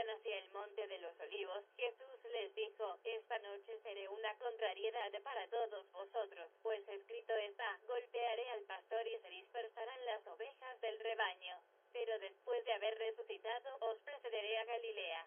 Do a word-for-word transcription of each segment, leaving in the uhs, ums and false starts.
hacia el monte de los olivos, Jesús les dijo: esta noche seré una contrariedad para todos vosotros, pues escrito está: golpearé al pastor y se dispersarán las ovejas del rebaño. Pero después de haber resucitado, os precederé a Galilea.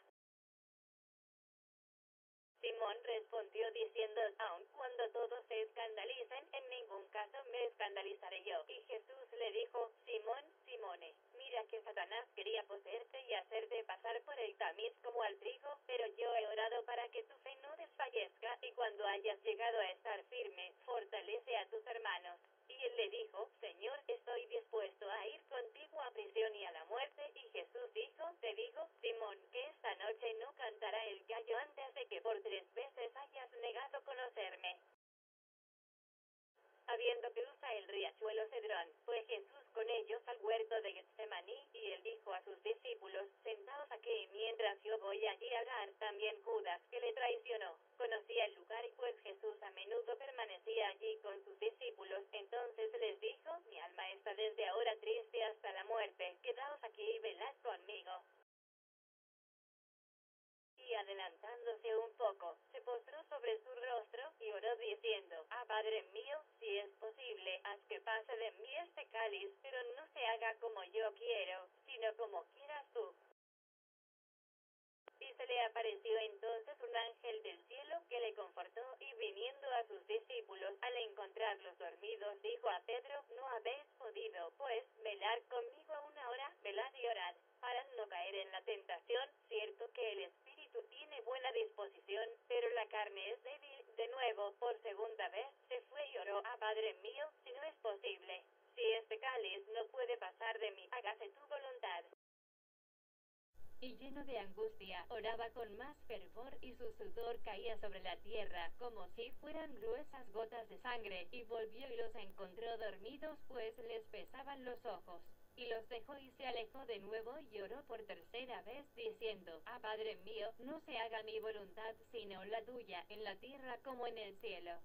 Simón respondió diciendo: aun cuando todos se escandalicen, en ningún caso me escandalizaré yo. Y Jesús le dijo: Simón, Simone, mira que Satanás quería poseerte y hacerte pasar por el tamiz como al trigo, pero yo he orado para que tu fe no desfallezca, y cuando hayas llegado a estar firme, fortalece a tus hermanos. Y él le dijo: Señor, estoy dispuesto a ir contigo a prisión y a la muerte. Y Jesús dijo: te digo, Simón, que esta noche no cantará el gallo antes de que por tres veces hayas negado conocerme. Habiendo cruzado el riachuelo Cedrón, fue Jesús con ellos al huerto de Getsemaní, y él dijo a sus discípulos: sentaos aquí mientras yo voy allí a orar. También Judas, que le traicionó, conocía el lugar, y pues Jesús a menudo permanecía allí con sus discípulos. Entonces les dijo: mi alma está desde ahora triste hasta la muerte, quedaos aquí y velad conmigo. Y adelantándose un poco, se postró sobre su rostro, y oró diciendo: ah, Padre mío, si es posible, haz que pase de mí este cáliz, pero no se haga como yo quiero, sino como quieras tú. Y se le apareció entonces un ángel del cielo, que le confortó, y viniendo a sus discípulos, al encontrarlos dormidos, dijo a Pedro: no habéis podido, pues, velar conmigo una hora. Velad y orad, para no caer en la tentación. Cierto que el espíritu tiene buena disposición, pero la carne es débil. De nuevo, por segunda vez, se fue y oró: ah, Padre mío, si no es posible, si este cáliz no puede pasar de mí, hágase tu voluntad. Y lleno de angustia, oraba con más fervor, y su sudor caía sobre la tierra, como si fueran gruesas gotas de sangre. Y volvió y los encontró dormidos, pues les pesaban los ojos. Y los dejó y se alejó de nuevo, y oró por tercera vez, diciendo: ah, Padre mío, no se haga mi voluntad, sino la tuya, en la tierra como en el cielo.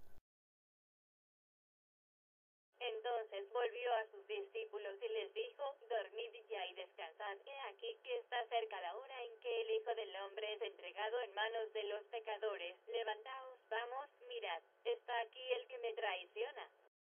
Entonces volvió a sus discípulos y les dijo: dormid ya y descansad. He aquí que está cerca la hora en que el Hijo del Hombre es entregado en manos de los pecadores. Levantaos, vamos, mirad, está aquí el que me traiciona.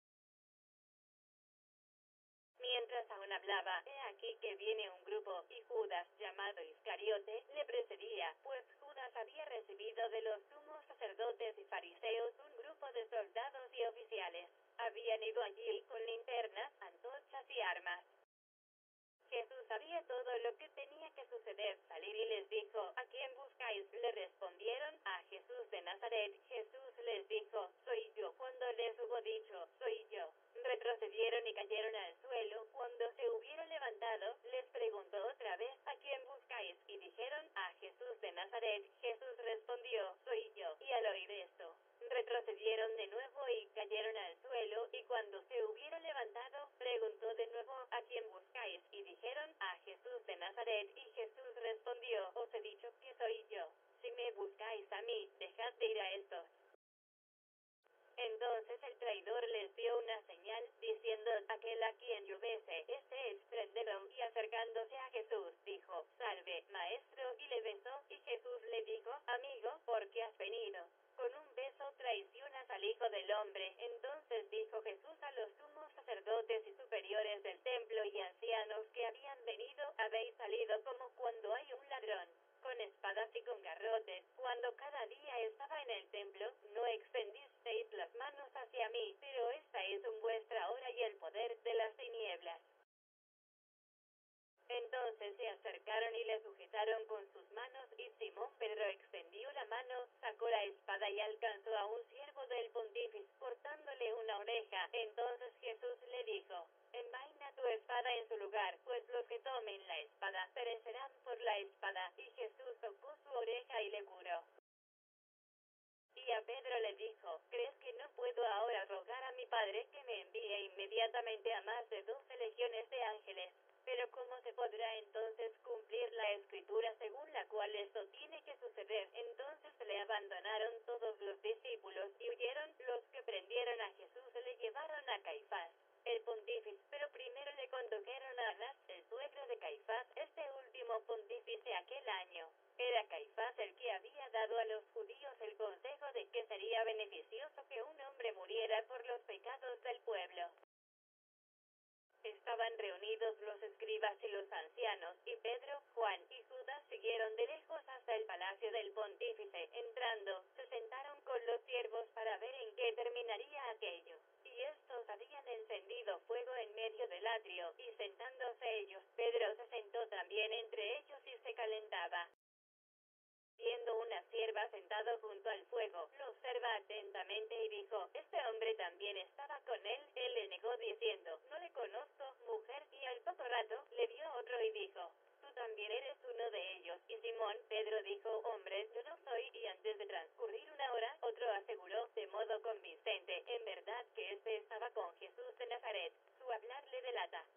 Mientras aún hablaba, he aquí que viene un grupo, y Judas, llamado Iscariote, le precedía, pues Judas había recibido de los sumos sacerdotes y fariseos un grupo de soldados y oficiales. Habían ido allí con linternas, antorchas y armas. Jesús sabía todo lo que tenía que suceder. Salir y les dijo: ¿a quién buscáis? Le respondieron: a Jesús de Nazaret. Jesús les dijo: soy yo. Cuando les hubo dicho: soy yo, retrocedieron y cayeron al suelo. Cuando se hubieron levantado, les preguntó otra vez: ¿a quién buscáis? Y dijeron: a Jesús de Nazaret. Jesús respondió: soy yo. Y al oír esto, retrocedieron de nuevo y cayeron al suelo. Y cuando se hubieron levantado, preguntó de nuevo: ¿a quién buscáis? Y dijeron: a Jesús de Nazaret. Y Jesús respondió: os he dicho que soy yo. Si me buscáis a mí, dejad de ir a estos. Entonces el traidor les dio una señal, diciendo: aquel a quien yo bese, este es. Prendedlo. Y acercándose a Jesús, dijo: salve, maestro. Y le besó. Y Jesús le dijo: amigo, ¿por qué has venido? Con un beso traicionas al Hijo del Hombre. Entonces dijo Jesús a los sumos sacerdotes y superiores del templo y ancianos que habían venido: habéis salido como cuando hay un ladrón, con espadas y con garrotes. Cuando cada día estaba en el templo, no extendisteis las manos hacia mí, pero esta es en vuestra hora y el poder de las tinieblas. Entonces se acercaron y le sujetaron con sus manos, y Simón Pedro extendió la mano, sacó la espada y alcanzó a un siervo del pontífice, cortándole una oreja. Entonces Jesús le dijo: envaina tu espada en su lugar, pues los que tomen la espada perecerán por la espada. Y Jesús tocó su oreja y le curó. Y a Pedro le dijo: ¿crees que no puedo ahora rogar a mi Padre que me envíe inmediatamente a más de doce legiones de ángeles? Pero ¿cómo se podrá entonces cumplir la escritura según la cual esto tiene que suceder? Entonces le abandonaron todos los discípulos y huyeron. Los que prendieron a Jesús le llevaron a Caifás, el pontífice, pero primero le condujeron a Anás, el suegro de Caifás, este último pontífice aquel año. Era Caifás el que había dado a los judíos el consejo de que sería beneficioso que un hombre muriera por los pecados del pueblo. Estaban reunidos los escribas y los ancianos, y Pedro, Juan y Judas siguieron de lejos hasta el palacio del pontífice. Entrando, se sentaron con los siervos para ver en qué terminaría aquello. Y estos habían encendido fuego en medio del atrio, y sentándose ellos, Pedro se sentó también entre ellos y se calentaba. Viendo una sierva sentado junto al fuego, lo observa atentamente y dijo, este hombre también estaba con él. Él le negó diciendo, no le conozco, mujer, y al poco rato, le vio otro y dijo, tú también eres uno de ellos. Y Simón Pedro dijo, hombre, yo no soy. Y antes de transcurrir una hora, otro aseguró, de modo convincente, en verdad que este estaba con Jesús de Nazaret. Su hablar le delata.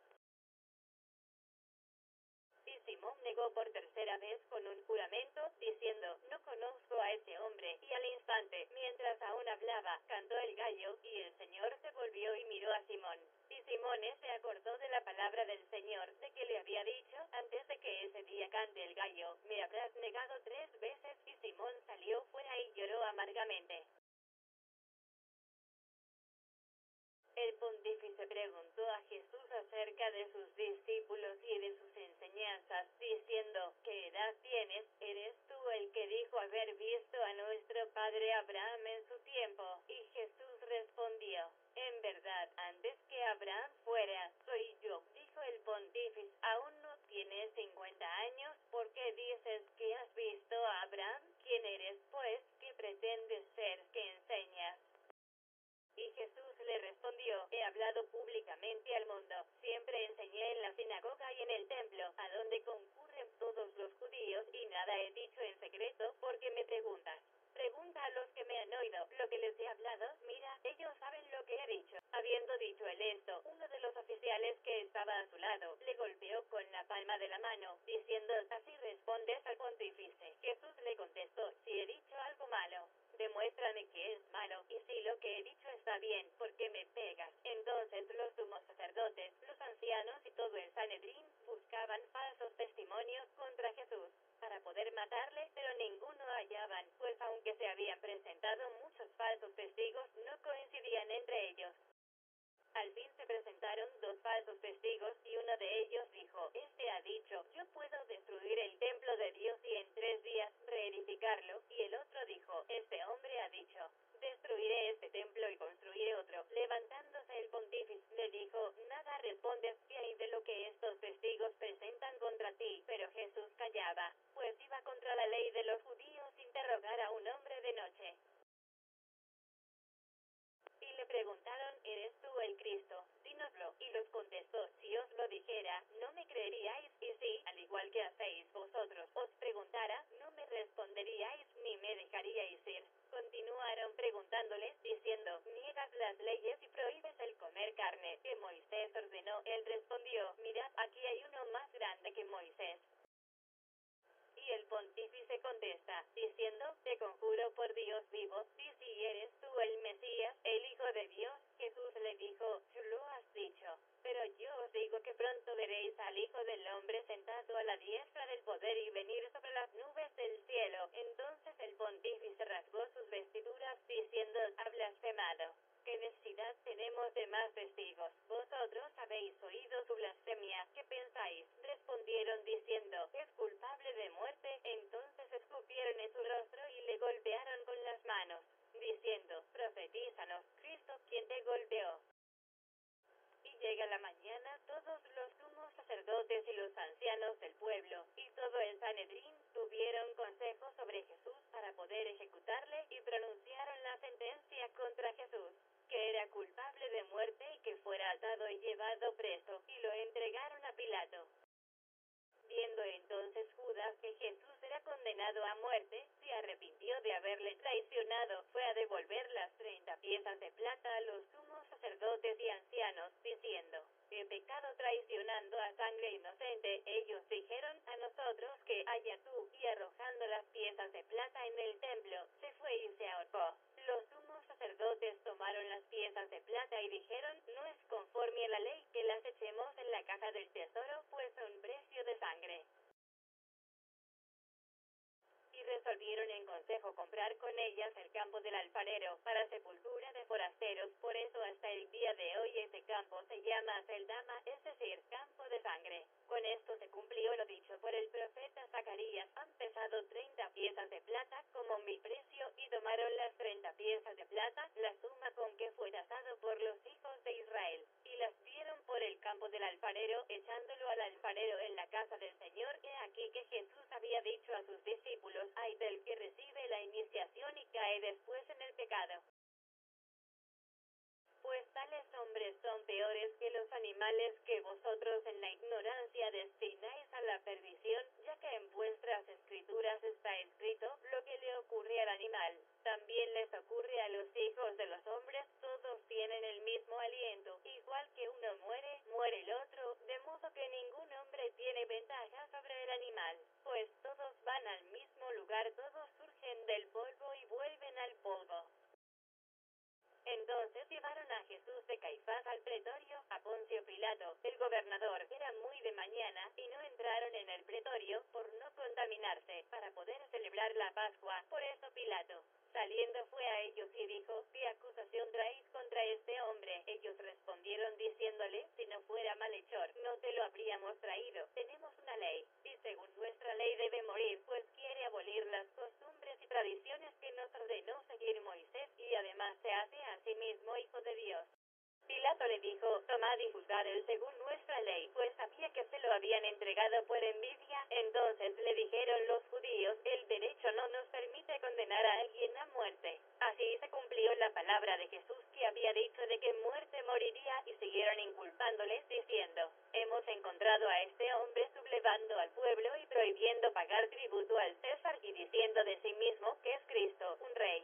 Y Simón negó por tercera vez con un juramento, diciendo, no conozco a ese hombre. Y al instante, mientras aún hablaba, cantó el gallo, y el Señor se volvió y miró a Simón. Y Simón se acordó de la palabra del Señor, de que le había dicho, antes de que ese día cante el gallo, me habrás negado tres veces. Y Simón salió fuera y lloró amargamente. El pontífice preguntó a Jesús acerca de sus discípulos y de sus enseñanzas, diciendo, ¿qué edad tienes? ¿Eres tú el que dijo haber visto a nuestro padre Abraham en su tiempo? Y Jesús respondió, en verdad, antes que Abraham fuera, soy yo. Dijo el pontífice, ¿aún no tienes cincuenta años? ¿Por qué dices que has visto a Abraham? ¿Quién eres, pues? ¿Qué pretendes ser? ¿Qué enseñas? Y Jesús le respondió, he hablado públicamente al mundo, siempre enseñé en la sinagoga y en el templo, a donde concurren todos los judíos, y nada he dicho en secreto, porque me preguntas. Pregunta a los que me han oído lo que les he hablado, mira, ellos saben lo que he dicho. Habiendo dicho él esto, uno de los oficiales que estaba a su lado, le golpeó con la palma de la mano, diciendo, así respondes al pontífice. Jesús le contestó, si he dicho algo malo, demuéstrame que es malo, y si lo que he dicho está bien, ¿por qué me pegas? Entonces los sumos sacerdotes, los ancianos y todo el Sanedrín buscaban falsos testimonios contra Jesús, para poder matarle, pero ninguno hallaban, pues aunque se habían presentado muchos falsos testigos, no coincidían entre ellos. Al fin se presentaron dos falsos testigos, y uno de ellos dijo, este ha dicho, yo puedo destruir el templo de Dios y en tres días reedificarlo, y el otro dijo, este hombre ha dicho, destruiré este templo y construiré otro. Levantándose el pontífice, le dijo, nada respondes, ¿qué hay de lo que estos testigos presentan contra ti? Pero Jesús callaba, pues iba contra la ley de los judíos interrogar a un hombre de noche. Y le preguntaron, ¿eres tú el Cristo? Dínoslo. Y los contestó, si os lo dijera, no me creeríais, y si, al igual que hacéis vosotros, os preguntara, no me responderíais, ni me dejaríais ir. Continuaron preguntándoles, diciendo, niegas las leyes y prohíbes el comer carne, que Moisés ordenó. Él respondió, mirad, aquí hay uno más grande que Moisés. Y el pontífice contesta, diciendo, te conjuro por Dios vivo, di si eres tú el Mesías, el Hijo de Dios. Jesús le dijo, tú lo has dicho. Pero yo os digo que pronto veréis al Hijo del Hombre sentado a la diestra del poder y venir sobre las nubes del cielo. Entonces el pontífice rasgó sus vestiduras, diciendo, ha blasfemado. ¿Qué necesidad tenemos de más testigos? Vosotros habéis oído su blasfemia. ¿Qué pensáis? Respondieron diciendo, es culpable de muerte. Entonces escupieron en su rostro y le golpearon con las manos, diciendo, profetízanos, Cristo, ¿quién te golpeó? Y llega la mañana, todos los sumos sacerdotes y los ancianos del pueblo, y todo el Sanedrín, tuvieron consejo sobre Jesús para poder ejecutarle, y pronunciaron la sentencia contra Jesús, que era culpable de muerte y que fuera atado y llevado preso, y lo entregaron a Pilato. Viendo entonces Judas que Jesús era condenado a muerte, se arrepintió de haberle traicionado, fue a devolver las treinta piezas de plata a los sumos sacerdotes y ancianos, diciendo, he pecado traicionando a sangre inocente. Ellos dijeron, a nosotros que haya tú, y arrojando las piezas de plata en el templo, se fue y se ahorcó. Los sumos sacerdotes tomaron las piezas de plata y dijeron, no es conforme a la ley que las echemos en la caja del tesoro, pues son precio de sangre. resolvieron en consejo comprar con ellas el campo del alfarero para sepultura de forasteros. Por eso hasta el día de hoy ese campo se llama Aceldama, es decir, campo de sangre. Con esto se cumplió lo dicho por el profeta Zacarías. Han pesado treinta piezas de plata como mi precio, y tomaron las treinta piezas de plata, la suma con que fue tasado por los hijos de Israel, y las dieron por el campo del alfarero, echándolo al alfarero en la casa del Señor. He aquí que Jesús había dicho a sus discípulos: ay del que recibe la iniciación y cae después en el pecado. Pues tales hombres son peores que los animales que vosotros en la ignorancia destináis a la perdición, ya que en vuestras escrituras está escrito: lo que le ocurre al animal, también les ocurre a los hijos de los hombres. Todos tienen el mismo aliento, igual que uno muere, muere el otro, de modo que ningún hombre tiene ventaja sobre el animal, pues todos van al mismo lugar, todos surgen del polvo y vuelven al polvo. Entonces llevaron a Jesús de Caifás al pretorio, a Poncio Pilato, el gobernador. Era muy de mañana, y no entraron en el pretorio, por no contaminarse, para poder celebrar la Pascua. Por eso Pilato, saliendo, fue a ellos y dijo: ¿qué acusación traéis contra este hombre? Ellos respondieron diciéndole: si no fuera malhechor, no te lo habríamos traído. Tenemos una ley, y según nuestra ley debe morir, pues quiere abolir las costumbres y tradiciones que nos ordenó seguir Moisés, y además se hace a sí mismo hijo de Dios. Pilato le dijo: tomad y juzgad él según nuestra ley, pues sabía que se lo habían entregado por envidia. Entonces le dijeron los judíos: el derecho no nos permite condenar a alguien a muerte. Así se cumplió la palabra de Jesús, que había dicho de que muerte moriría, y siguieron inculpándoles diciendo: hemos encontrado a este hombre sublevando al pueblo y prohibiendo pagar tributo al César, y diciendo de sí mismo que es Cristo, un rey.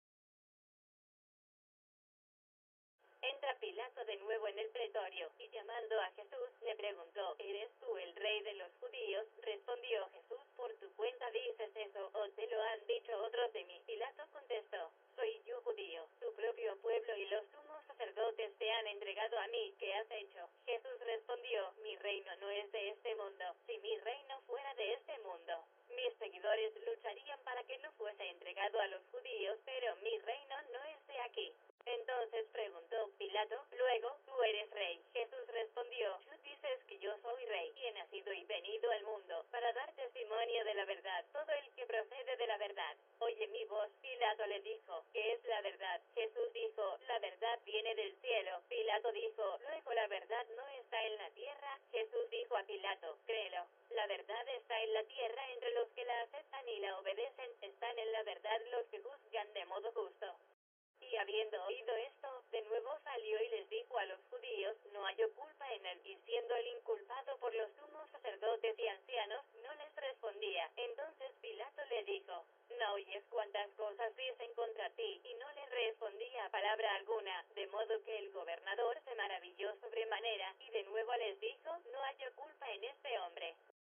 Entra Pilato de nuevo en el pretorio, y llamando a Jesús, le preguntó: ¿eres tú el rey de los judíos? Respondió Jesús: por tu cuenta dices eso, ¿o te lo han dicho otros de mí? Pilato contestó: ¿soy yo judío? Tu propio pueblo y los sumos sacerdotes te han entregado a mí. ¿Qué has hecho? Jesús respondió: mi reino no es de este mundo. Si mi reino fuera de este mundo, mis seguidores lucharían para que no fuese entregado a los judíos, pero mi reino no es de aquí. Entonces preguntó Pilato: luego, ¿tú eres rey? Jesús respondió: tú dices que yo soy rey, y he nacido y venido al mundo para dar testimonio de la verdad. Todo el que procede de la verdad oye mi voz. Pilato le dijo: ¿qué es la verdad? Jesús dijo: la verdad viene del cielo. Pilato dijo: luego la verdad no está en la tierra. Jesús dijo a Pilato: créelo, la verdad está en la tierra. Entre los que la aceptan y la obedecen, están en la verdad los que juzgan de modo justo. Y habiendo oído esto, de nuevo salió y les dijo a los judíos: no halló culpa en él. Y siendo él inculpado por los sumos sacerdotes y ancianos, no les respondía. Entonces Pilato le dijo: ¿no oyes cuántas cosas dicen contra ti? Y no le respondía palabra alguna, de modo que el gobernador se maravilló sobremanera, y de nuevo les dijo: no halló culpa en este hombre.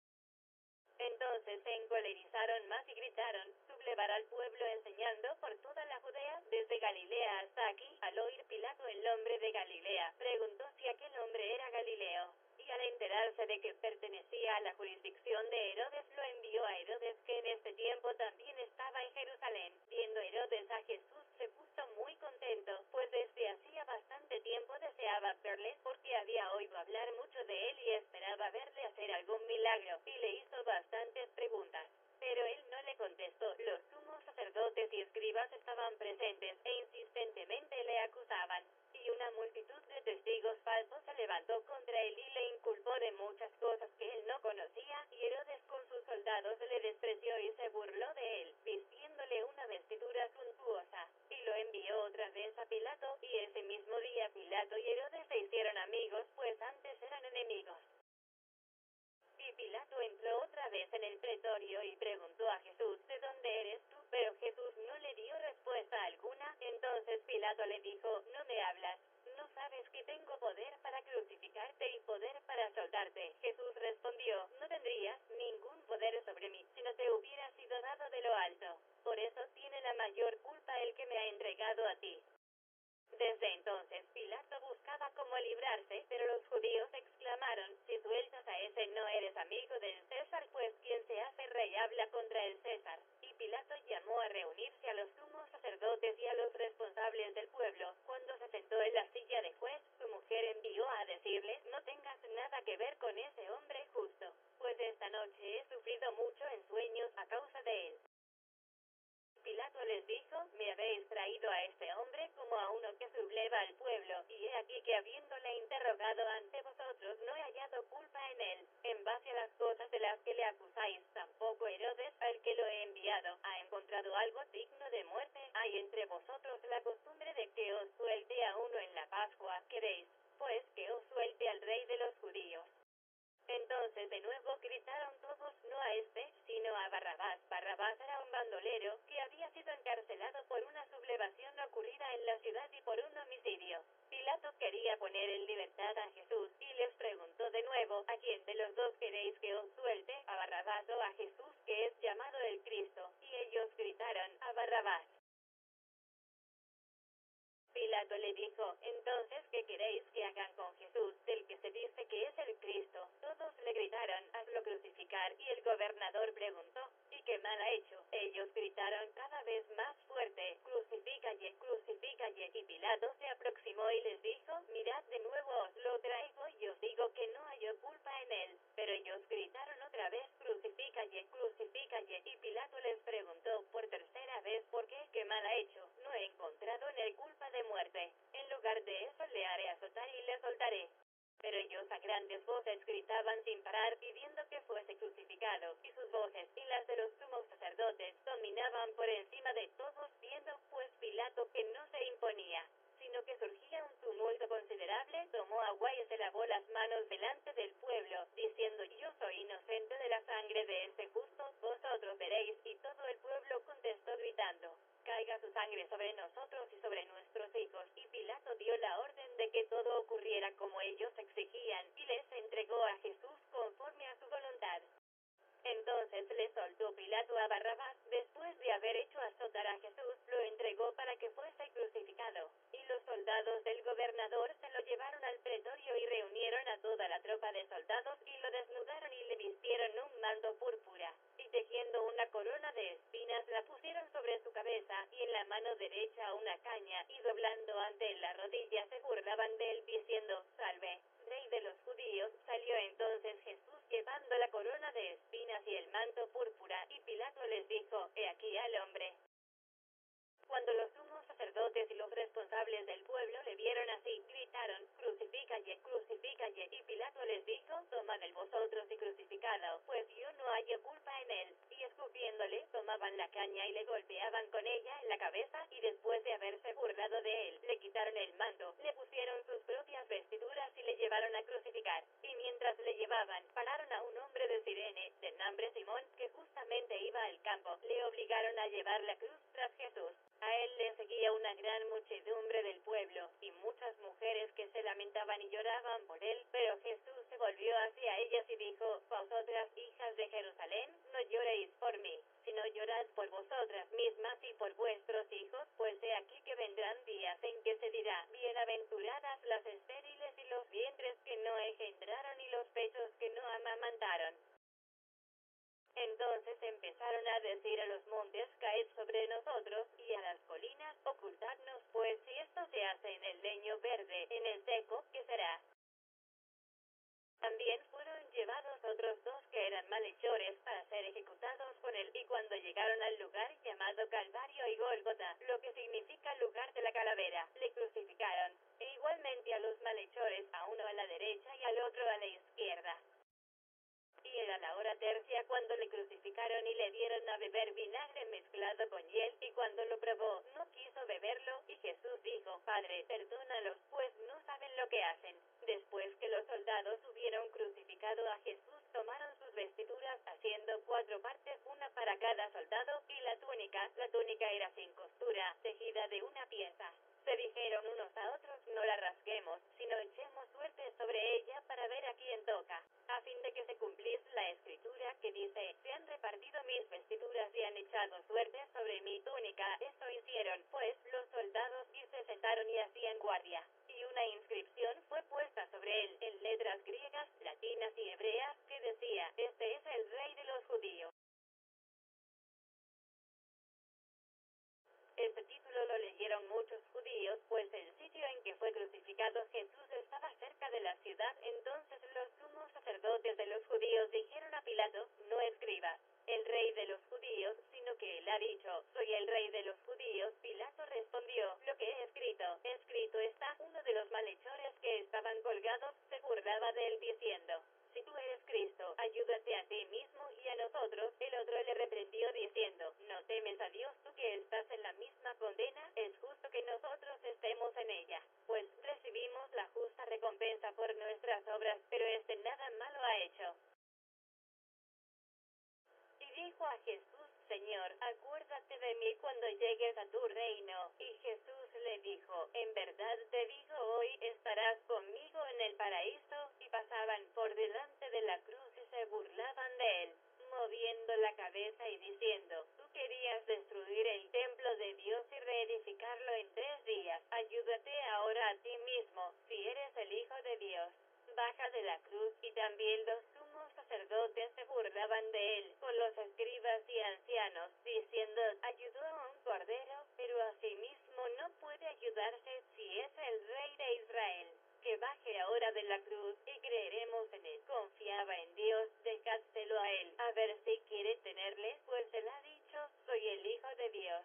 Entonces se encolerizaron más y gritaron: sublevar al pueblo, enseñando por toda la Judea, desde Galilea hasta aquí. Al oír Pilato el nombre de Galilea, preguntó si aquel hombre era Galileo. Y al enterarse de que pertenecía a la jurisdicción de Herodes, lo envió a Herodes, que en este tiempo también estaba en Jerusalén. Viendo Herodes a Jesús, se puso muy contento, pues desde hacía bastante tiempo deseaba verle, porque había oído hablar mucho de él y esperaba verle hacer algún milagro, y le hizo bastantes preguntas. Pero él no le contestó. Los sumos sacerdotes y escribas estaban presentes, e insistentemente le acusaban. Y una multitud de testigos falsos se levantó contra él y le inculpó de muchas cosas que él no conocía, y Herodes con sus soldados le despreció y se burló de él, vistiéndole una vestidura suntuosa, y lo envió otra vez a Pilato, y ese mismo día Pilato y Herodes se hicieron amigos, pues antes eran enemigos. Y Pilato entró otra vez en el pretorio y preguntó a Jesús: ¿de dónde eres tú? Pero Jesús no le dio respuesta alguna. Entonces Pilato le dijo: ¿no me hablas? ¿No sabes que tengo poder para crucificarte y poder para soltarte? Jesús respondió: no tendrías ningún poder sobre mí si no te hubiera sido dado de lo alto. Por eso tiene la mayor culpa el que me ha entregado a ti. Desde entonces Pilato buscaba cómo librarse, pero los judíos exclamaron: si sueltas a ese, no eres amigo del César, pues quien se hace rey habla contra el César. Y Pilato Pilato llamó a reunirse a los sumos sacerdotes y a los responsables del pueblo. Cuando se sentó en la silla de juez, su mujer envió a decirle: no tengas nada que ver con ese hombre justo, pues esta noche he sufrido mucho en sueños a causa de él. Pilato les dijo: me habéis traído a este hombre como a uno que subleva al pueblo, y he aquí que habiéndole interrogado ante vosotros no he hallado culpa en él. En base a las cosas de las que le acusáis, tampoco Herodes, al que lo he enviado, ha encontrado algo digno de muerte. Hay entre vosotros la costumbre de que os suelte a uno en la Pascua. ¿Queréis, pues, que os suelte al rey de los judíos? Entonces de nuevo gritaron todos: no a este, sino a Barrabás. Barrabás era un bandolero, que había sido encarcelado por una sublevación ocurrida en la ciudad y por un homicidio. Pilato quería poner en libertad a Jesús, y les preguntó de nuevo: ¿a quién de los dos queréis que os suelte? ¿A Barrabás o a Jesús, que es llamado el Cristo? Y ellos gritaron: a Barrabás. Pilato le dijo: entonces, ¿qué queréis que hagan con Jesús, del que se dice que es el Cristo? Todos le gritaron: hazlo crucificar. Y el gobernador preguntó: ¿y qué mal ha hecho? Ellos gritaron cada vez más fuerte: crucifícalle, crucifícalle. Y Pilato se aproximó y les dijo: mirad, de nuevo os lo traigo, y os digo que no halló culpa en él. Pero ellos gritaron otra vez: crucifícalle, crucifícalle. Y Pilato les preguntó por tercera vez: ¿por qué? ¿Qué mal ha hecho? No he encontrado en él culpa de muerte. En lugar de eso le haré azotar y le soltaré. Pero ellos a grandes voces gritaban sin parar, pidiendo que fuese crucificado, y sus voces y las de los sumos sacerdotes dominaban por encima de todos, viendo pues Pilato que no se imponía, sino que surgía un tumulto considerable. Tomó agua y se lavó las manos delante del pueblo, diciendo: yo soy inocente de la sangre de este justo, vosotros veréis. Y todo el pueblo contestó gritando: caiga su sangre sobre nosotros y sobre nuestros hijos. Y Pilato dio la orden de que todo ocurriera como ellos exigían, y les entregó a Jesús conforme a su voluntad. Entonces le soltó Pilato a Barrabás. Después de haber hecho azotar a Jesús, lo entregó para que fuese crucificado. Y los soldados del gobernador se lo llevaron al pretorio y reunieron a toda la tropa de soldados, y lo desnudaron y le vistieron un manto púrpura, y tejiendo una corona de espinas la pusieron sobre su cabeza, y en la mano derecha una caña, y doblando ante él la rodilla se burlaban de él, diciendo: salve, rey de los judíos. Salió entonces Jesús llevando la corona de espinas y el manto púrpura, y Pilato les dijo: he aquí al hombre. Cuando los sumos sacerdotes y los responsables del pueblo le vieron así, gritaron: crucifícalle, crucifícalle. Y Pilato les dijo: tomad el vosotros y crucificado, pues yo no hallo culpa en él. Y escupiéndole, tomaban la caña y le golpeaban con ella en la cabeza, y después de haberse burlado de él, le quitaron el manto, le pusieron sus propias vestiduras y le llevaron a crucificar. Y mientras le llevaban, pararon a un hombre de Cirene, de nombre Simón, que justamente iba al campo. Le obligaron a llevar la cruz tras Jesús. A él le seguía una gran muchedumbre del pueblo, y muchas mujeres que se lamentaban y lloraban por él. Pero Jesús se volvió hacia ellas y dijo: vosotras, hijas de Jerusalén, no lloréis por mí, sino llorad por vosotras mismas y por vuestros hijos, pues he aquí que vendrán días en que se dirá: bienaventuradas las estériles y los vientres que no engendraron y los pechos que no amamantaron. Entonces empezaron a decir a los montes: caed sobre nosotros, y a las colinas: ocultadnos, pues si esto se hace en el leño verde, en el seco, ¿qué será? También fueron llevados otros dos que eran malhechores para ser ejecutados con él, y cuando llegaron al lugar llamado Calvario y Gólgota, lo que significa lugar de la calavera, le crucificaron, e igualmente a los malhechores, a uno a la derecha y al otro a la izquierda. Y era la hora tercia cuando le crucificaron, y le dieron a beber vinagre mezclado con hiel, y cuando lo probó, no quiso beberlo. Y Jesús dijo: Padre, perdónalos, pues no saben lo que hacen. Después que los soldados hubieron crucificado a Jesús, tomaron sus vestiduras, haciendo cuatro partes, una para cada soldado, y la túnica, la túnica era sin costura, tejida de una pieza. Se dijeron unos a otros: no la rasguemos, sino echemos suerte sobre ella para ver a quién toca, a fin de que se cumpliese la escritura que dice: se han repartido mis vestiduras y han echado suerte sobre mi túnica. Esto hicieron, pues, los soldados, y se sentaron y hacían guardia. Y una inscripción fue puesta sobre él, en letras griegas, latinas y hebreas, que decía: este es el rey de los judíos. Este título lo leyeron muchos judíos, pues el sitio en que fue crucificado Jesús estaba cerca de la ciudad. Entonces los sumos sacerdotes de los judíos dijeron a Pilato: no escribas el rey de los judíos, sino que él ha dicho: soy el rey de los judíos. Pilato respondió: lo que he escrito, escrito está. Uno de los malhechores que estaban colgados se burlaba de él diciendo: si tú eres Cristo, ayúdate a ti mismo y a nosotros. El otro le reprendió diciendo: no temes a Dios, tú que estás en la misma condena. Es justo que nosotros estemos en ella, pues recibimos la justa recompensa por nuestras obras, pero este nada malo ha hecho. Y dijo a Jesús: Señor, acuérdate de mí cuando llegues a tu reino. Y Jesús le dijo: en verdad te digo, hoy estarás conmigo en el paraíso. Y pasaban por delante de la cruz y se burlaban de él, moviendo la cabeza y diciendo: tú querías destruir el templo de Dios y reedificarlo en tres días. Ayúdate ahora a ti mismo, si eres el Hijo de Dios. Baja de la cruz. Y también los sumos sacerdotes se burlaban de él con los escribas y ancianos, diciendo: ayudó a un cordero, pero a sí mismo no puede ayudarse, si es el rey de Israel. Que baje ahora de la cruz, y creeremos en él. Confiaba en Dios, dejádselo a él, a ver si quiere tenerle, pues él ha dicho: soy el Hijo de Dios.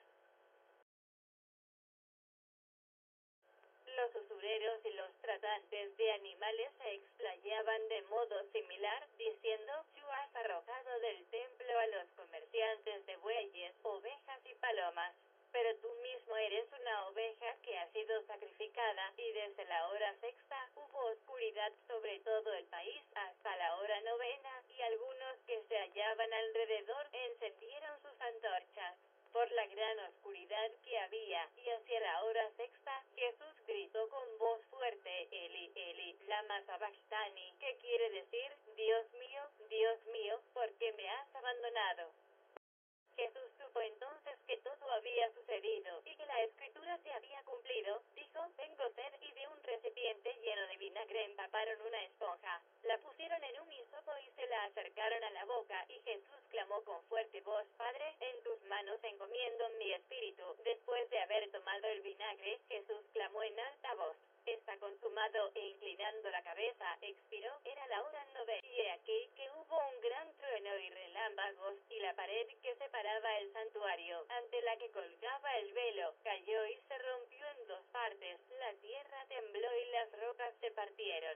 Los usureros y los tratantes de animales se explayaban de modo similar, diciendo: tú has arrojado del templo a los comerciantes de bueyes, ovejas y palomas. Pero tú mismo eres una oveja que ha sido sacrificada. Y desde la hora sexta hubo oscuridad sobre todo el país hasta la hora novena, y algunos que se hallaban alrededor encendieron sus antorchas por la gran oscuridad que había. Y hacia la hora sexta, Jesús gritó con voz fuerte: Eli, Eli, lama sabachthani, que quiere decir: Dios mío, Dios mío, ¿por qué me has abandonado? Jesús supo entonces que todo había sucedido, y que la escritura se había cumplido. Dijo: tengo sed, y de un recipiente lleno de vinagre empaparon una esponja, la pusieron en un hisopo y se la acercaron a la boca, y Jesús clamó con fuerte voz: Padre, en tus manos encomiendo mi espíritu. Después de haber tomado el vinagre, Jesús clamó en alta voz: está consumado, e inclinando la cabeza, expiró. Era la hora novena. Y he aquí que hubo un gran trueno y relámpagos, y la pared que separaba el santuario, ante la que colgaba el velo, cayó y se rompió en dos partes. La tierra tembló y las rocas se partieron.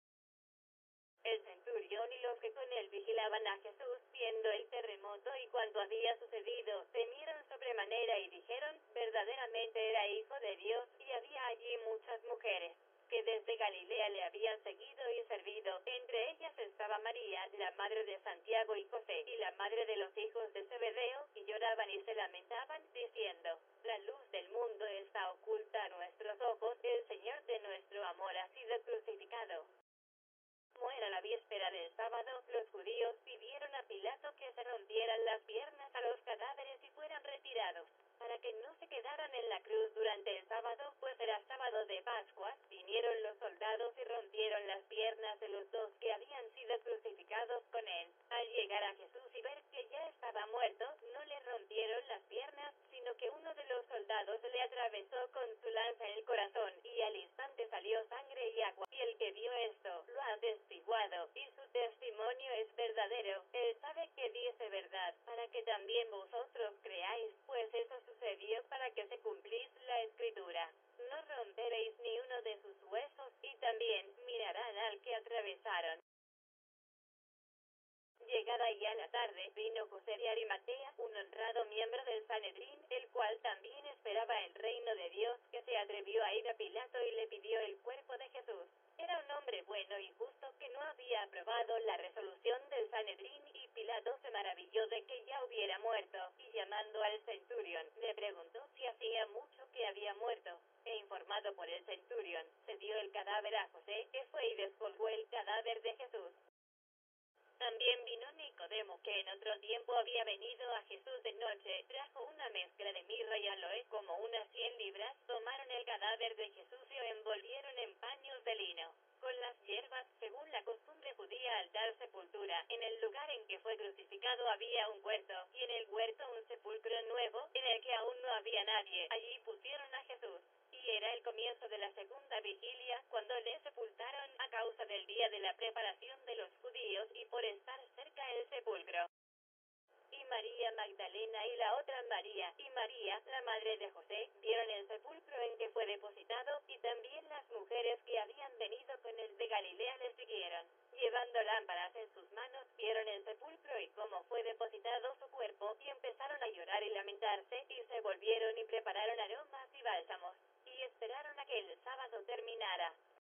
El centurión y los que con él vigilaban a Jesús, viendo el terremoto y cuanto había sucedido, temieron sobremanera y dijeron: verdaderamente era Hijo de Dios. Y había allí muchas mujeres que desde Galilea le habían seguido y servido. Entre ellas estaba María, la madre de Santiago y José, y la madre de los hijos de Zebedeo, y lloraban y se lamentaban, diciendo: la luz del mundo está oculta a nuestros ojos, el Señor de nuestro amor ha sido crucificado. Como era la víspera del sábado, los judíos pidieron a Pilato que se rompieran las piernas a los cadáveres y fueran retirados, para que no se quedaran en la cruz durante el sábado, pues era sábado de Pascua. Vinieron los soldados y rompieron las piernas de los dos que habían sido crucificados con él. Al llegar a Jesús y ver que ya estaba muerto, no le rompieron las piernas, sino que uno de los soldados le atravesó con su lanza el corazón, y al instante salió sangre y agua. Y el que vio esto, lo ha testiguado, y su testimonio es verdadero. Él sabe que dice verdad, para que también vosotros creáis, pues eso sucedió para que se cumpliese la escritura: no romperéis ni uno de sus huesos. Y también mirarán al que atravesaron. Llegada ya la tarde, vino José de Arimatea, un honrado miembro del Sanedrín, el cual también esperaba el reino de Dios, que se atrevió a ir a Pilato y le pidió el cuerpo de Jesús. Era un hombre bueno y justo, que no había aprobado la resolución del Sanedrín, y Pilato se maravilló de que ya hubiera muerto, y llamando al centurión, le preguntó si hacía mucho que había muerto. E informado por el centurión, se dio el cadáver a José, que fue y descolgó el cadáver de Jesús. También vino Nicodemo, que en otro tiempo había venido a Jesús de noche, trajo una mezcla de mirra y aloe, como unas cien libras, tomaron el cadáver de Jesús y lo envolvieron en paños de lino, con las hierbas, según la costumbre judía al dar sepultura. En el lugar en que fue crucificado había un huerto, y en el huerto un sepulcro nuevo, en el que aún no había nadie, allí pusieron a Jesús. Y era el comienzo de la segunda vigilia, cuando le sepultaron a causa del día de la preparación de los judíos y por estar cerca el sepulcro. Y María Magdalena y la otra María, y María, la madre de José, vieron el sepulcro en que fue depositado, y también las mujeres que habían venido con él de Galilea le siguieron. Llevando lámparas en sus manos, vieron el sepulcro y cómo fue depositado su cuerpo, y empezaron a llorar y lamentarse, y se volvieron y prepararon aromas y bálsamos, y esperaron a que el sábado terminara.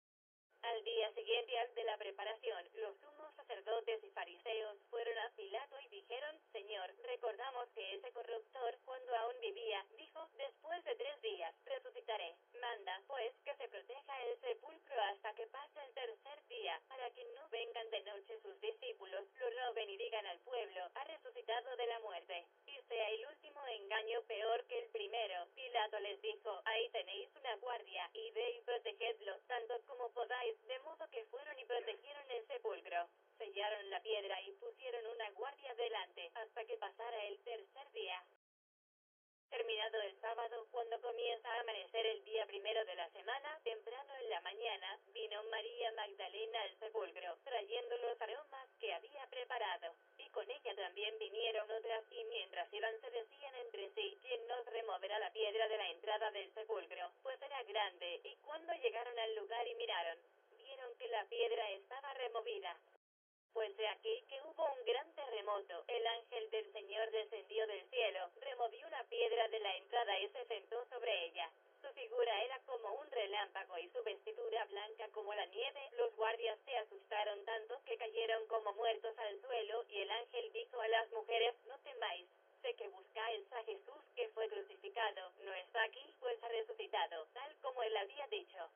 Al día siguiente al de la preparación, los sumos sacerdotes y fariseos fueron a Pilato y dijeron: Señor, recordamos que ese corruptor, cuando aún vivía, dijo: después de tres días, resucitaré. Manda, pues, que se proteja el sepulcro hasta que pase el tercer día, para que no vengan de noche sus discípulos, lo roben y digan al pueblo: ha resucitado de la muerte, y sea el último engaño peor que el primero. Pilato les dijo: ahí tenéis una guardia, y ve y protegedlo, tanto como podáis. De modo que fueron y protegieron el sepulcro. Sellaron la piedra y pusieron una guardia delante, hasta que pasara el tercer día. Terminado el sábado, cuando comienza a amanecer el día primero de la semana, temprano en la mañana, vino María Magdalena al sepulcro, trayendo los aromas que había preparado. Y con ella también vinieron otras, y mientras iban se decían entre sí: ¿quién nos removerá la piedra de la entrada del sepulcro? Pues era grande. Y cuando llegaron al lugar y miraron, vieron que la piedra estaba removida. Pues de aquí que hubo un gran terremoto, el ángel del Señor descendió del cielo, removió la piedra de la entrada y se sentó sobre ella. Su figura era como un relámpago y su vestidura blanca como la nieve. Los guardias se asustaron tanto que cayeron como muertos al suelo, y el ángel dijo a las mujeres: no temáis, sé que buscáis a Jesús que fue crucificado, no está aquí, pues ha resucitado, tal como él había dicho.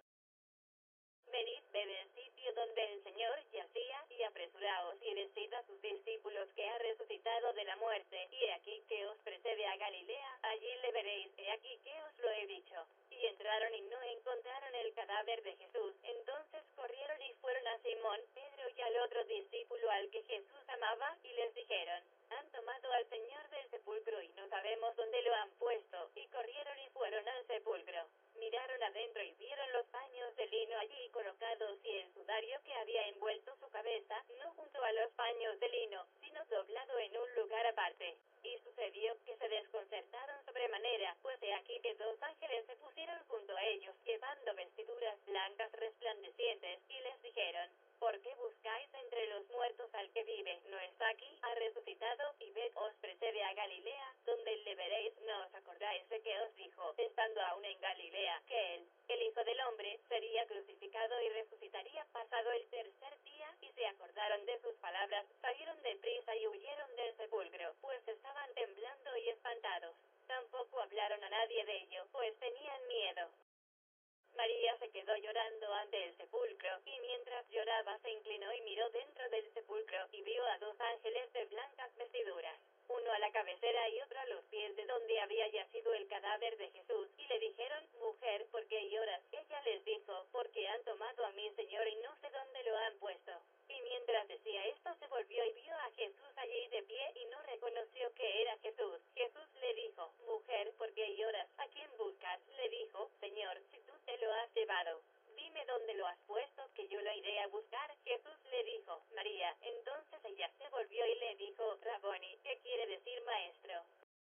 Venid, ved el sitio donde el Señor yacía, y apresuraos y decid a sus discípulos que ha resucitado de la muerte, y he aquí que os precede a Galilea, allí le veréis, he aquí que os lo he dicho. Y entraron y no encontraron el cadáver de Jesús. Entonces corrieron y fueron a Simón, Pedro y al otro discípulo al que Jesús amaba, y les dijeron: han tomado al Señor del sepulcro y no sabemos dónde lo han puesto. Y corrieron y fueron al sepulcro. Miraron adentro y vieron los paños de lino allí colocados y el sudario que había envuelto su cabeza, no junto a los paños de lino, sino doblado en un lugar aparte. Y sucedió que se desconcertaron sobremanera, pues he aquí que dos ángeles se pusieron junto a ellos, llevando vestiduras blancas resplandecientes, y les dijeron: ¿por qué buscáis entre los muertos al que vive? No está aquí, ha resucitado, y ved, os precede a Galilea, donde le veréis. No os acordáis de que os dijo, estando aún en Galilea, que él, el Hijo del Hombre, sería crucificado y resucitaría pasado el tercer día. Y se acordaron de sus palabras, salieron deprisa y huyeron del sepulcro, pues estaban temblando y espantados. Tampoco hablaron a nadie de ello, pues tenían miedo. María se quedó llorando ante el sepulcro, y mientras lloraba se inclinó y miró dentro del sepulcro, y vio a dos ángeles de blancas vestiduras, uno a la cabecera y otro a los pies de donde había yacido el cadáver de Jesús, y le dijeron: mujer, ¿por qué lloras? Ella les dijo: porque han tomado a mi Señor y no sé dónde lo han puesto. Y mientras decía esto se volvió y vio a Jesús allí de pie, y no reconoció que era Jesús. Jesús le dijo: mujer, ¿por qué lloras? ¿A quién buscas? Le dijo: Señor, si tú te lo has llevado, dime dónde lo has puesto, que yo lo iré a buscar. Jesús le dijo: María. Entonces ella se volvió y le dijo: Raboni, ¿qué quiere decir maestro?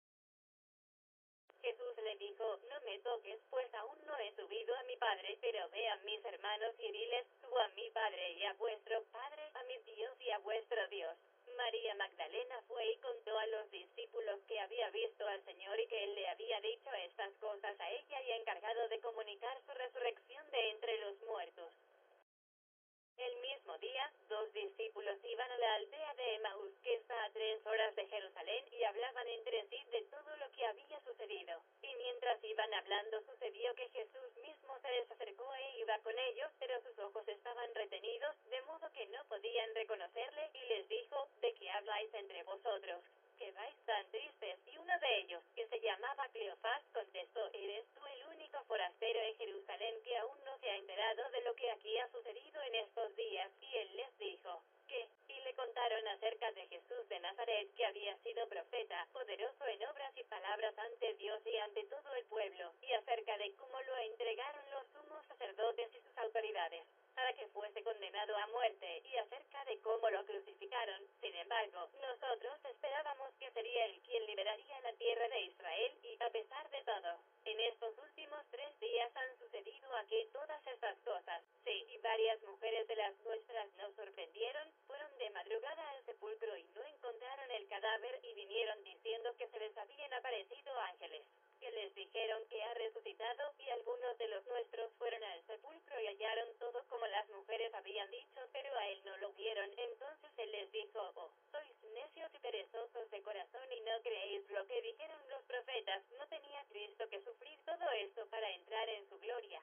Jesús le dijo: no me toques, pues aún no he subido a mi Padre, pero ve a mis hermanos y diles: subo a mi Padre y a vuestro Padre, a mi Dios y a vuestro Dios. María Magdalena fue y contó a los discípulos que había visto al Señor y que él le había dicho estas cosas a ella y encargado de comunicar su resurrección de entre los muertos. El mismo día, dos discípulos iban a la aldea de Emaús, que está a tres horas de Jerusalén, y hablaban entre sí de todo lo que había sucedido. Y mientras iban hablando sucedió que Jesús mismo se les acercó e iba con ellos, pero sus ojos estaban retenidos, de modo que no podían reconocerle, y les dijo: ¿de qué habláis entre vosotros? ¿Que vais tan tristes? Y uno de ellos, que se llamaba Cleofás, contestó: ¿eres tú el único forastero en Jerusalén que aún no se ha enterado de lo que aquí ha sucedido en estos días? Y él les dijo: ¿qué? Y le contaron acerca de Jesús de Nazaret, que había sido profeta, poderoso en obras y palabras palabras ante Dios y ante todo el pueblo, y acerca de cómo lo entregaron los sumos sacerdotes y sus autoridades, para que fuese condenado a muerte, y acerca de cómo lo crucificaron. Sin embargo, nosotros esperábamos que sería él quien liberaría la tierra de Israel, y a pesar de todo, en estos últimos tres días han sucedido aquí todas estas cosas. Sí, y varias mujeres de las nuestras nos sorprendieron, fueron de madrugada al sepulcro y no encontraron el cadáver, y vinieron diciendo que se les habían aparecido ángeles, que les dijeron que ha resucitado, y algunos de los nuestros fueron al sepulcro y hallaron todo como las mujeres habían dicho, pero a él no lo vieron. Entonces él les dijo: oh, sois necios y perezosos de corazón, y no creéis lo que dijeron los profetas. ¿No tenía Cristo que sufrir todo esto para entrar en su gloria?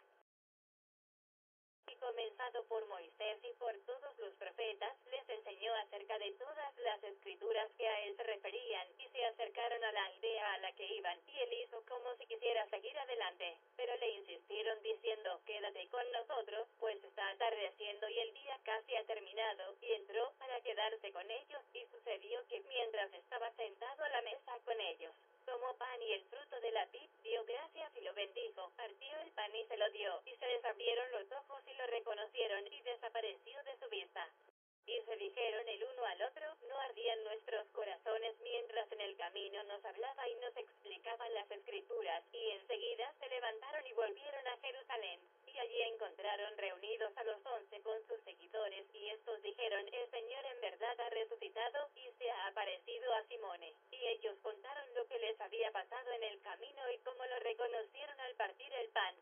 Y comenzado por Moisés y por todos los profetas, les enseñó acerca de todas las escrituras que a él se referían, y se acercaron a la aldea a la que iban, y él hizo como si quisiera seguir adelante, pero le insistieron diciendo: quédate con nosotros, pues está atardeciendo y el día casi ha terminado, y entró para quedarse con ellos, y sucedió que mientras estaba sentado a la mesa con ellos, tomó pan y el fruto de la vid, dio gracias y lo bendijo, partió el pan y se lo dio, y se les abrieron los ojos y lo reconocieron, y desapareció de su vista. Y se dijeron el uno al otro: ¿no ardían nuestros corazones mientras en el camino nos hablaba y nos explicaba las escrituras? Y enseguida se levantaron y volvieron a Jerusalén, y allí encontraron reunidos a los once con sus seguidores, y estos dijeron: el Señor en verdad ha resucitado, y se ha aparecido a Simone. Y ellos contaron lo que les había pasado en el camino y cómo lo reconocieron al partir el pan.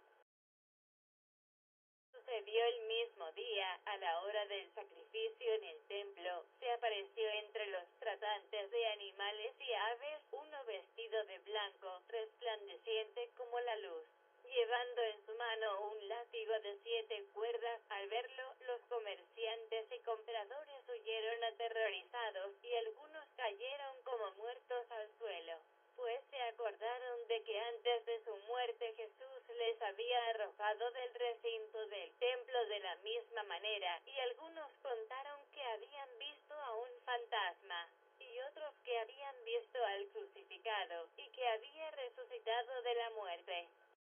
Sucedió el mismo día, a la hora del sacrificio en el templo, se apareció entre los tratantes de animales y aves uno vestido de blanco, resplandeciente como la luz, llevando en su mano un látigo de siete cuerdas. Al verlo, los comerciantes y compradores huyeron aterrorizados, y algunos cayeron como muertos al suelo, pues se acordaron de que antes de su muerte Jesús les había arrojado del recinto del templo de la misma manera, y algunos contaron que habían visto a un fantasma, y otros que habían visto al crucificado, y que había resucitado de la muerte.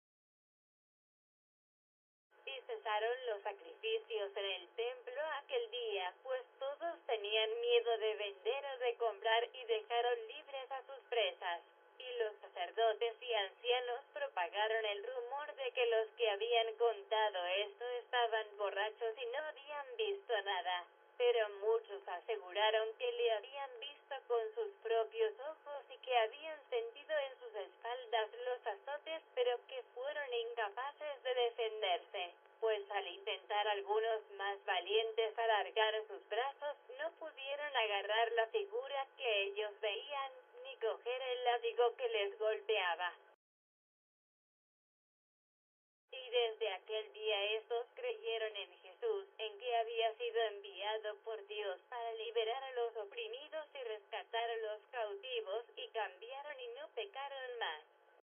Y cesaron los sacrificios en el templo aquel día, pues todos tenían miedo de vender o de comprar, y dejaron libres a sus presas. Y los sacerdotes y ancianos propagaron el rumor de que los que habían contado esto estaban borrachos y no habían visto nada. Pero muchos aseguraron que le habían visto con sus propios ojos y que habían sentido en sus espaldas los azotes, pero que fueron incapaces de defenderse, pues al intentar algunos más valientes alargar sus brazos, no pudieron agarrar la figura que ellos veían, ni coger el látigo que les golpeaba. Y desde aquel día estos creyeron en Jesús, en que había sido enviado por Dios para liberar a los oprimidos y rescatar a los cautivos, y cambiaron y no pecaron más.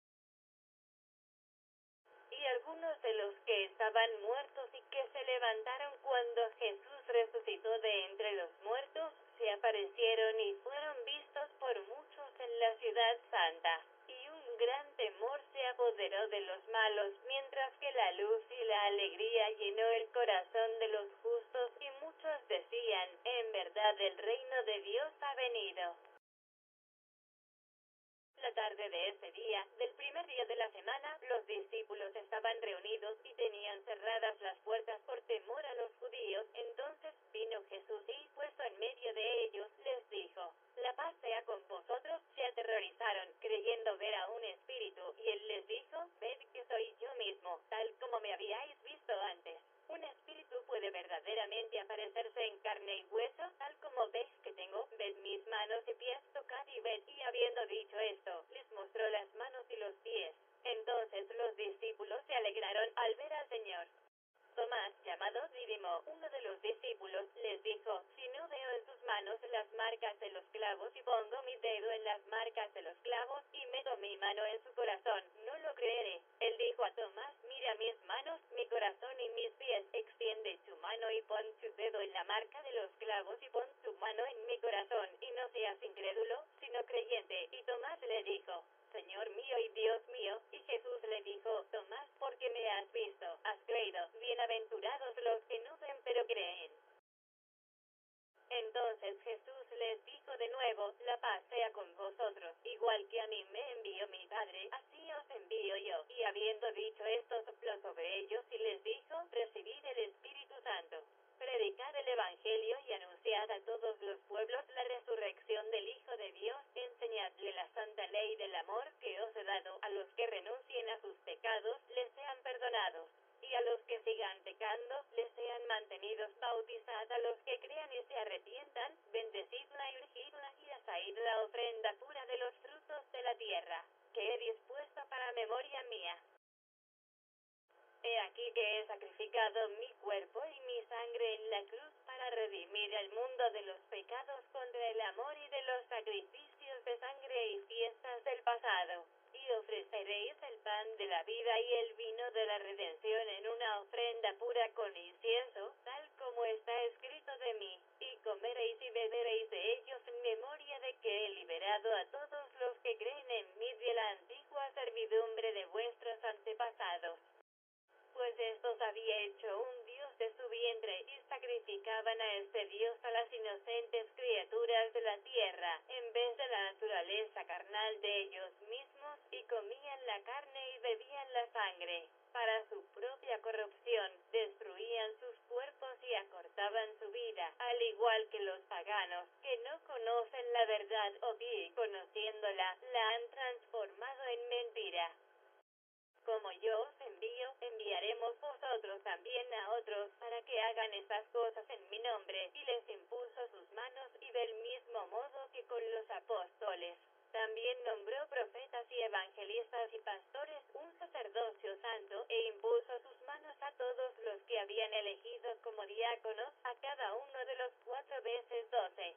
Y algunos de los que estaban muertos y que se levantaron cuando Jesús resucitó de entre los muertos, se aparecieron y fueron vistos por muchos en la ciudad santa. Y un gran temor se apoderó de los malos, mientras que la luz y la alegría llenó el corazón de los justos, y muchos decían: en verdad el reino de Dios ha venido. La tarde de ese día, del primer día de la semana, los discípulos estaban reunidos y tenían cerradas las puertas por temor a los judíos. Entonces vino Jesús y, puesto en medio de ellos, les dijo: la paz sea con vosotros. Se aterrorizaron, creyendo ver a un espíritu, y él les dijo: ved que soy yo mismo, tal como me habíais visto antes. Un espíritu puede verdaderamente aparecerse en carne y hueso, tal como veis que tengo. Ved mis manos y pies, tocad y ved. Y habiendo dicho esto, les mostró las manos y los pies. Entonces los discípulos se alegraron al ver al Señor. Tomás, llamado Dídimo, uno de los discípulos, les dijo: si no veo en sus manos las marcas de los clavos, y pongo mi dedo en las marcas de los clavos, y meto mi mano en su corazón, no lo creeré. Él dijo a Tomás: mira mis manos, mi corazón y mis pies. Extiende tu mano y pon tu dedo en la marca de los clavos, y pon tu mano en mi corazón, y no seas incrédulo, sino creyente. Y Tomás le dijo: Señor mío nuevo, la paz sea con vosotros, igual que a mí me envió mi Padre, así os envío yo. Y habiendo dicho esto, sopló sobre ellos y les dijo, recibid el Espíritu Santo. Predicad el Evangelio y anunciad a todos los pueblos la resurrección del Hijo de Dios, enseñadle la santa ley del amor que os he dado, a los que renuncien a sus pecados, les sean perdonados, y a los que sigan pecando, les sean mantenidos. Bautizad a los que crean y se arrepientan, bendecidla y ungidla y asaid la ofrenda pura de los frutos de la tierra, que he dispuesto para memoria mía. He aquí que he sacrificado mi cuerpo y mi sangre en la cruz para redimir al mundo de los pecados contra el amor y de los sacrificios de sangre y fiestas del pasado. Y ofreceréis el pan de la vida y el vino de la redención en una ofrenda pura con incienso, tal como está escrito de mí, y comeréis y beberéis de ellos en memoria de que he liberado a todos los que creen en mí de la antigua servidumbre de vuestros antepasados. Pues estos había hecho un dios de su vientre, y sacrificaban a este dios a las inocentes criaturas de la tierra, en vez de la naturaleza carnal de ellos mismos, y comían la carne y bebían la sangre. Para su propia corrupción, destruían sus cuerpos y acortaban su vida, al igual que los paganos, que no conocen la verdad, o bien conociéndola, la han transformado en mentira. Como yo os envío, enviaremos vosotros también a otros, para que hagan estas cosas en mi nombre, y les impuso sus manos, y del mismo modo que con los apóstoles. También nombró profetas y evangelistas y pastores, un sacerdocio santo, e impuso sus manos a todos los que habían elegido como diáconos, a cada uno de los cuatro veces doce.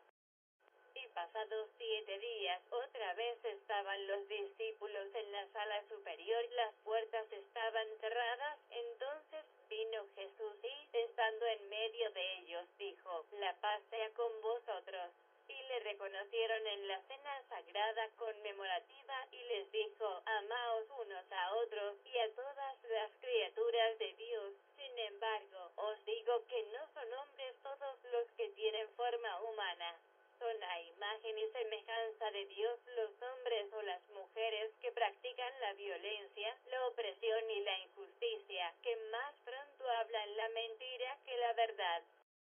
Y pasados siete días, otra vez estaban los discípulos en la sala superior, las puertas estaban cerradas. Entonces vino Jesús y, estando en medio de ellos, dijo, la paz sea con vosotros. Y le reconocieron en la cena sagrada conmemorativa, y les dijo, amaos unos a otros, y a todas las criaturas de Dios. Sin embargo, os digo que no son hombres todos los que tienen forma humana. Son a imagen y semejanza de Dios los hombres o las mujeres que practican la violencia, la opresión y la injusticia, que más pronto hablan la mentira que la verdad.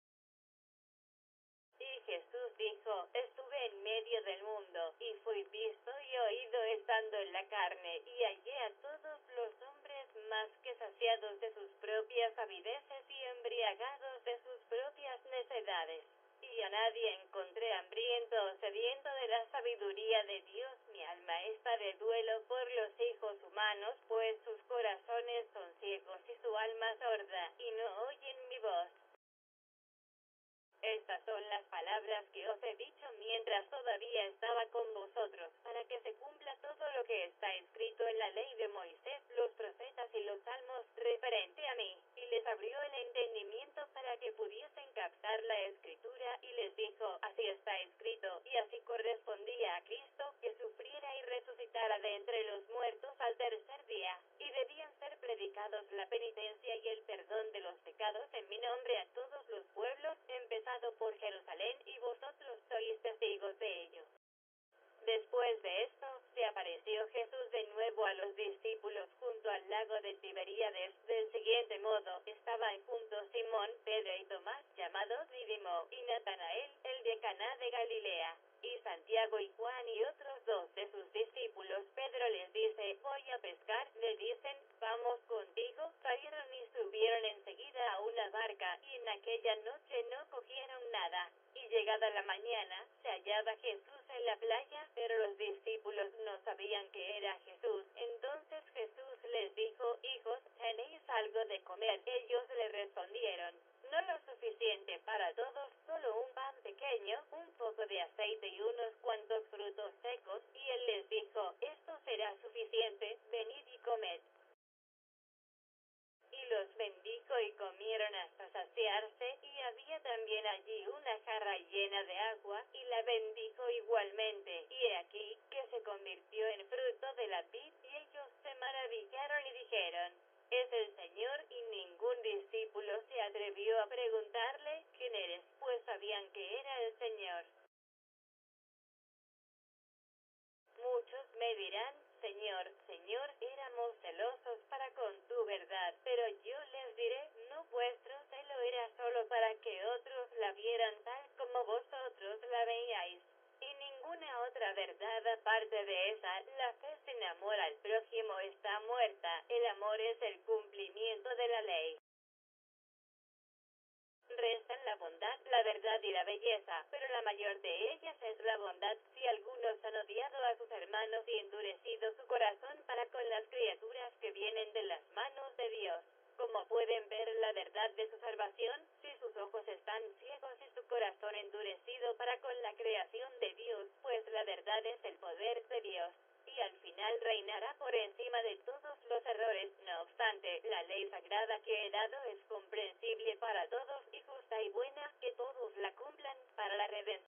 Y Jesús dijo, estuve en medio del mundo, y fui visto y oído estando en la carne, y hallé a todos los hombres más que saciados de sus propias avideces y embriagados de sus propias necedades. Y a nadie encontré hambriento o sediento de la sabiduría de Dios. Mi alma está de duelo por los hijos humanos, pues sus corazones son ciegos y su alma sorda, y no oyen mi voz. Estas son las palabras que os he dicho mientras todavía estaba con vosotros, para que se cumpla todo lo que está escrito en la ley de Moisés, los profetas y los salmos, referente a mí. Y les abrió el entendimiento para que pudiesen captar la escritura, y les dijo, así está escrito, y así correspondía a Cristo, que sufriera y resucitara de entre los muertos al tercer día, y debían ser predicados la penitencia y el perdón de los pecados en mi nombre a todos los pueblos, empezado por Jerusalén, y vosotros sois testigos de ello. Después de esto, se apareció Jesús de nuevo a los discípulos junto al lago de Tiberíades. Del siguiente modo, estaban juntos Simón, Pedro y Tomás, llamados Dídimo, y Natanael, el de Caná de Galilea, y Santiago y Juan y otros dos de sus discípulos. Pedro les dice, voy a pescar. Le dicen, vamos contigo. Salieron y subieron enseguida a una barca, y en aquella noche no cogieron nada. Y llegada la mañana, se hallaba Jesús en la playa, pero los discípulos no sabían que era Jesús. Entonces Jesús les dijo, hijos, ¿tenéis algo de comer? Ellos le respondieron, no lo suficiente para todos, solo un pan pequeño, un poco de aceite y unos cuantos frutos secos. Y él les dijo, esto será suficiente, venid y comed. Y los bendijo y comieron hasta saciarse, y había también allí una jarra llena de agua, y la bendijo igualmente, y he aquí que se convirtió en fruto de la vid, y ellos se maravillaron y dijeron, es el Señor, y ningún discípulo se atrevió a preguntarle, ¿quién eres? Pues sabían que era el Señor. Muchos me dirán, Señor, Señor, éramos celosos para con tu verdad, pero yo les diré, no, vuestro celo era solo para que otros la vieran tal como vosotros la veíais. Y ninguna otra verdad aparte de esa, la fe sin amor al prójimo está muerta, el amor es el cumplimiento de la ley. Restan la bondad, la verdad y la belleza, pero la mayor de ellas es la bondad. Si algunos han odiado a sus hermanos y endurecido su corazón para con las criaturas que vienen de las manos de Dios, ¿cómo pueden ver la verdad de su salvación? Si sus ojos están ciegos y su corazón endurecido para con la creación de Dios, pues la verdad es el poder de Dios, y al final reinará por encima de todos los errores. No obstante, la ley sagrada que he dado es comprensible para todos y justa y buena, que todos la cumplan para la redención